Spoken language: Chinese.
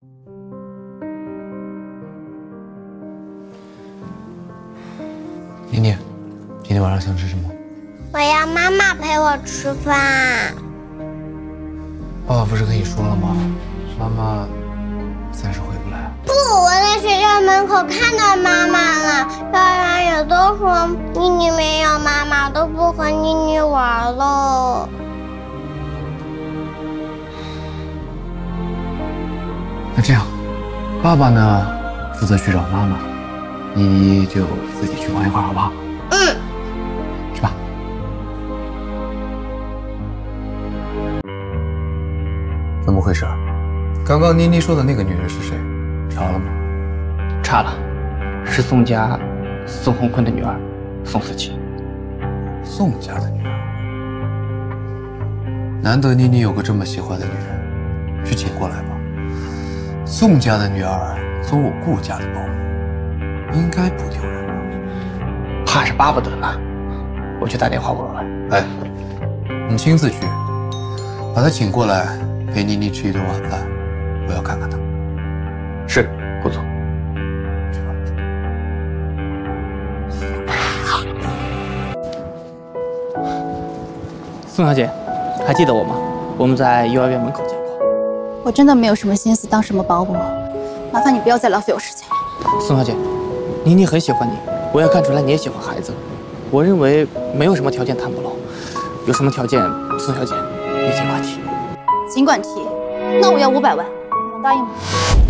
妮妮，今天晚上想吃什么？ 我要妈妈陪我吃饭。 爸爸不是跟你说了吗？妈妈暂时回不来。 不，我在学校门口看到妈妈了，大家也都说妮妮没有妈妈，都不和妮妮玩了。 那这样，爸爸呢负责去找妈妈，妮妮就自己去玩一会儿，好不好？ 嗯。 去吧。怎么回事？刚刚妮妮说的那个女人是谁？查了吗？ 查了，是宋家宋宏坤的女儿宋思琪。 宋家的女儿，难得妮妮有个这么喜欢的女人，去请过来吧。宋家的女儿做我顾家的保姆，应该不丢人吧？ 怕是巴不得呢。我去打电话问问。 哎，你亲自去，把她请过来，陪妮妮吃一顿晚饭，我要看看她。 是，顾总。 去吧。 宋小姐，还记得我吗？我们在幼儿园门口见过。 我真的没有什么心思当什么保姆，麻烦你不要再浪费我时间了。 宋小姐，妮妮很喜欢你，我也看出来你也喜欢孩子。我认为没有什么条件谈不拢，有什么条件，宋小姐你尽管提。 尽管提，那我要500万，你能答应吗？